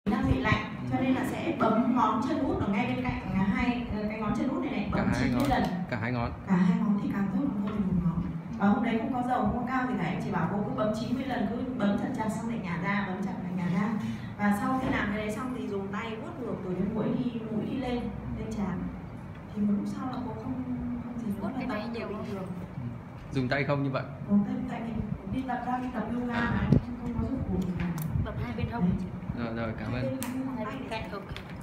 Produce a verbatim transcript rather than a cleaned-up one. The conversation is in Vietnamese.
đang bị lạnh cho nên là sẽ bấm ngón chân út ở ngay bên cạnh hai cái ngón chân út này này, bấm chín mươi lần. Cả hai ngón. Cả hai ngón thì càng tốt, còn thôi thì một ngón. Và hôm đấy không có dầu, không có cao thì cả em chỉ bảo cô cứ bấm chín mươi lần, cứ bấm thật chặt xong lại nhả ra, bấm chặt lại nhả ra. Và sau khi làm cái đấy xong thì dùng tay vuốt ngược từ đến mũi đi, mũi đi lên, lên trán. Thì một lúc sau là cô không không gì vuốt cái này nhiều bình thường. Dùng tay không như vậy? Dùng tay, tại mình đi tập ra đi tập yoga mà không có giúp cùn gì cả. Bấm hai bên hông. Rồi rồi, cảm ơn. Hai bên cạnh, ok.